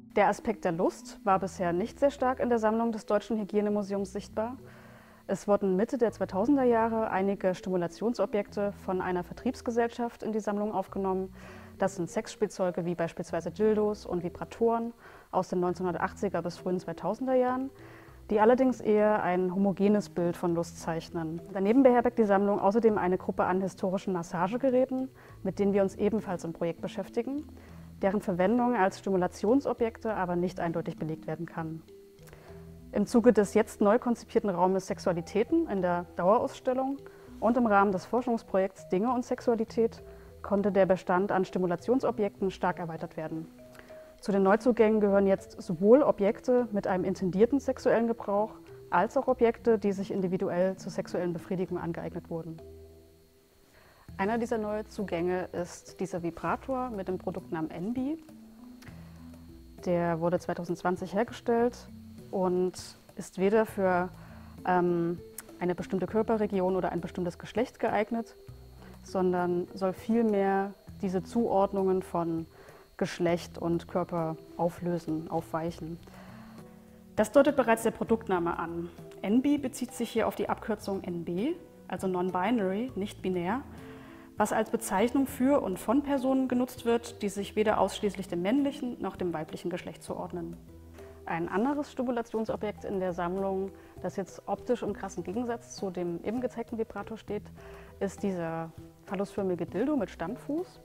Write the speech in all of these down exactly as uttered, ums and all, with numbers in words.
Der Aspekt der Lust war bisher nicht sehr stark in der Sammlung des Deutschen Hygienemuseums sichtbar. Es wurden Mitte der zweitausender Jahre einige Stimulationsobjekte von einer Vertriebsgesellschaft in die Sammlung aufgenommen. Das sind Sexspielzeuge wie beispielsweise Dildos und Vibratoren aus den neunzehnhundertachtziger bis frühen zweitausender Jahren, die allerdings eher ein homogenes Bild von Lust zeichnen. Daneben beherbergt die Sammlung außerdem eine Gruppe an historischen Massagegeräten, mit denen wir uns ebenfalls im Projekt beschäftigen, deren Verwendung als Stimulationsobjekte aber nicht eindeutig belegt werden kann. Im Zuge des jetzt neu konzipierten Raumes Sexualitäten in der Dauerausstellung und im Rahmen des Forschungsprojekts Dinge und Sexualität konnte der Bestand an Stimulationsobjekten stark erweitert werden. Zu den Neuzugängen gehören jetzt sowohl Objekte mit einem intendierten sexuellen Gebrauch als auch Objekte, die sich individuell zur sexuellen Befriedigung angeeignet wurden. Einer dieser Neuzugänge ist dieser Vibrator mit dem Produktnamen Enby. Der wurde zweitausendzwanzig hergestellt und ist weder für ähm, eine bestimmte Körperregion oder ein bestimmtes Geschlecht geeignet, sondern soll vielmehr diese Zuordnungen von Geschlecht und Körper auflösen, aufweichen. Das deutet bereits der Produktname an. Enby bezieht sich hier auf die Abkürzung N B, also non-binary, nicht binär, was als Bezeichnung für und von Personen genutzt wird, die sich weder ausschließlich dem männlichen noch dem weiblichen Geschlecht zuordnen. Ein anderes Stimulationsobjekt in der Sammlung, das jetzt optisch im krassen Gegensatz zu dem eben gezeigten Vibrator steht, ist dieser phallusförmige Dildo mit Standfuß,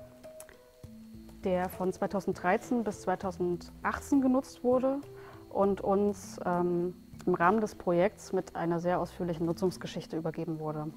der von zweitausenddreizehn bis zweitausendachtzehn genutzt wurde und uns ähm, im Rahmen des Projekts mit einer sehr ausführlichen Nutzungsgeschichte übergeben wurde.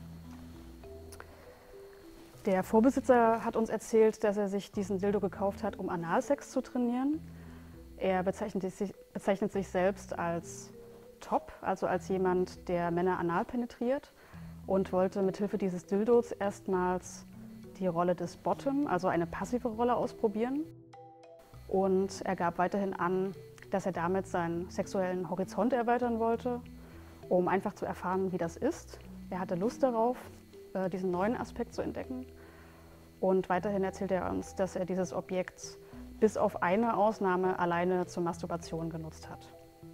Der Vorbesitzer hat uns erzählt, dass er sich diesen Dildo gekauft hat, um Analsex zu trainieren. Er bezeichnet sich, bezeichnet sich selbst als Top, also als jemand, der Männer anal penetriert, und wollte mithilfe dieses Dildos erstmals die Rolle des Bottom, also eine passive Rolle, ausprobieren. Und er gab weiterhin an, dass er damit seinen sexuellen Horizont erweitern wollte, um einfach zu erfahren, wie das ist. Er hatte Lust darauf, diesen neuen Aspekt zu entdecken. Und weiterhin erzählt er uns, dass er dieses Objekt bis auf eine Ausnahme alleine zur Masturbation genutzt hat.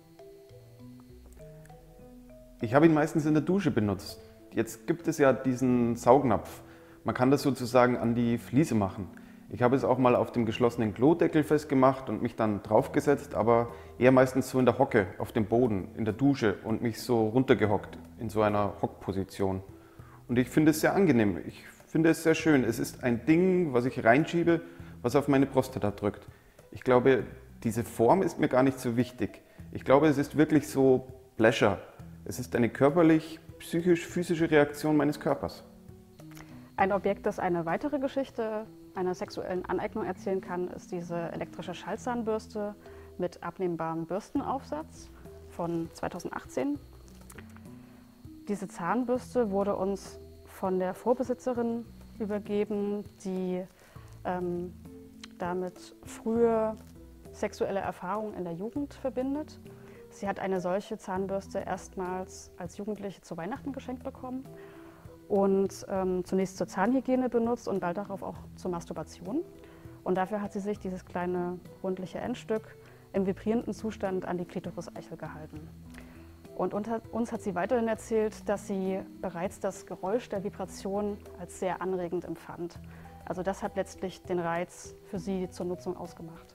Ich habe ihn meistens in der Dusche benutzt. Jetzt gibt es ja diesen Saugnapf. Man kann das sozusagen an die Fliese machen. Ich habe es auch mal auf dem geschlossenen Klodeckel festgemacht und mich dann draufgesetzt, aber eher meistens so in der Hocke, auf dem Boden, in der Dusche und mich so runtergehockt, in so einer Hockposition. Und ich finde es sehr angenehm. Ich finde es sehr schön. Es ist ein Ding, was ich reinschiebe, was auf meine Prostata drückt. Ich glaube, diese Form ist mir gar nicht so wichtig. Ich glaube, es ist wirklich so Pleasure. Es ist eine körperlich, psychisch-physische Reaktion meines Körpers. Ein Objekt, das eine weitere Geschichte einer sexuellen Aneignung erzählen kann, ist diese elektrische Schallzahnbürste mit abnehmbarem Bürstenaufsatz von zweitausendachtzehn. Diese Zahnbürste wurde uns von der Vorbesitzerin übergeben, die ähm, damit frühe sexuelle Erfahrungen in der Jugend verbindet. Sie hat eine solche Zahnbürste erstmals als Jugendliche zu Weihnachten geschenkt bekommen und ähm, zunächst zur Zahnhygiene benutzt und bald darauf auch zur Masturbation. Und dafür hat sie sich dieses kleine rundliche Endstück im vibrierenden Zustand an die Klitoris-Eichel gehalten. Und uns hat sie weiterhin erzählt, dass sie bereits das Geräusch der Vibration als sehr anregend empfand. Also das hat letztlich den Reiz für sie zur Nutzung ausgemacht.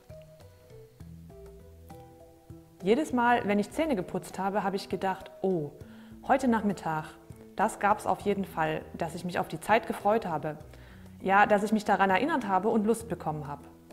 Jedes Mal, wenn ich Zähne geputzt habe, habe ich gedacht, oh, heute Nachmittag, das gab es auf jeden Fall, dass ich mich auf die Zeit gefreut habe. Ja, dass ich mich daran erinnert habe und Lust bekommen habe.